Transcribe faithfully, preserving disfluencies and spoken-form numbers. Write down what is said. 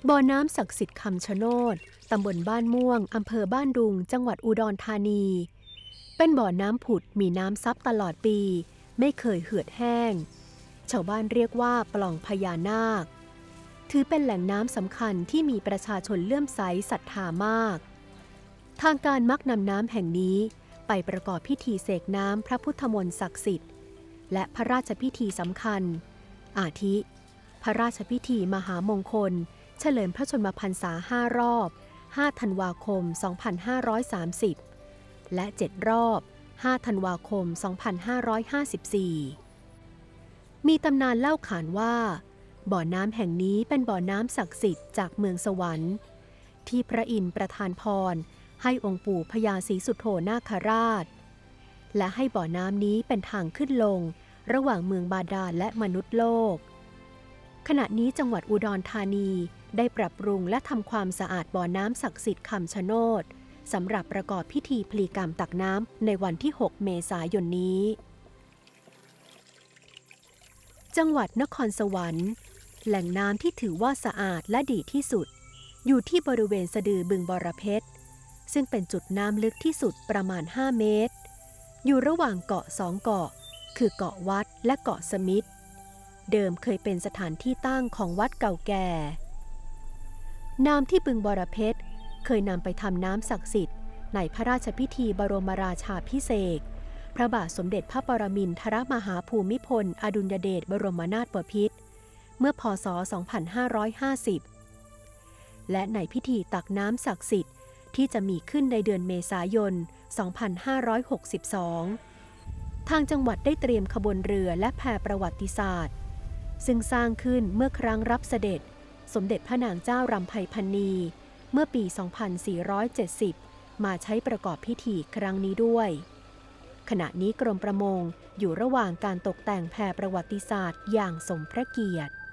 บ่อน้ำศักดิ์สิทธิ์คำชะโนดตำบลบ้านม่วงอำเภอบ้านดุงจังหวัดอุดรธานีเป็นบ่อน้ำผุดมีน้ำซับตลอดปีไม่เคยเหือดแห้งชาวบ้านเรียกว่าปล่องพญานาคถือเป็นแหล่งน้ำสำคัญที่มีประชาชนเลื่อมใสศรัทธามากทางการมักนำน้ำแห่งนี้ไปประกอบพิธีเสกน้ำพระพุทธมนต์ศักดิ์สิทธิ์และพระราชพิธีสำคัญอาทิ พระราชพิธีมหามงคลเฉลิมพระชนมพรรษาห้ารอบห้าธันวาคมสองพันห้าร้อยสามสิบและเจ็ดรอบห้าธันวาคมสองพันห้าร้อยห้าสิบสี่มีตำนานเล่าขานว่าบ่อน้ำแห่งนี้เป็นบ่อน้ำศักดิ์สิทธิ์จากเมืองสวรรค์ที่พระอินทร์ประทานพรให้องค์ปู่พญาศรีสุโธนาคราชและให้บ่อน้ำนี้เป็นทางขึ้นลงระหว่างเมืองบาดาลและมนุษย์โลกขณะนี้จังหวัดอุดรธานีได้ปรับปรุงและทำความสะอาดบ่อน้ำศักดิ์สิทธิ์คำชะโนดสำหรับประกอบพิธีพลีกรรมตักน้ำในวันที่หกเมษายนนี้จังหวัดนครสวรรค์แหล่งน้ำที่ถือว่าสะอาดและดีที่สุดอยู่ที่บริเวณสะดือบึงบรเพชรซึ่งเป็นจุดน้ำลึกที่สุดประมาณห้าเมตรอยู่ระหว่างเกาะสองเกาะคือเกาะวัดและเกาะสมิธเดิมเคยเป็นสถานที่ตั้งของวัดเก่าแก่น้ำที่บึงบรเพชรเคยนำไปทำน้ำศักดิ์สิทธิ์ในพระราชพิธีบรมราชาภิเษกพระบาทสมเด็จพระปรมินทรมหาภูมิพลอดุลยเดชบรมนาถบพิตรเมื่อพ.ศ. สองพันห้าร้อยห้าสิบและในพิธีตักน้ำศักดิ์สิทธิ์ที่จะมีขึ้นในเดือนเมษายน สองพันห้าร้อยหกสิบสองทางจังหวัดได้เตรียมขบวนเรือและแพประวัติศาสตร์ซึ่งสร้างขึ้นเมื่อครั้งรับเสด็จสมเด็จพระนางเจ้ารำไพพรรณีเมื่อปี สองพันสี่ร้อยเจ็ดสิบ มาใช้ประกอบพิธีครั้งนี้ด้วยขณะนี้กรมประมงอยู่ระหว่างการตกแต่งแพประวัติศาสตร์อย่างสมพระเกียรติ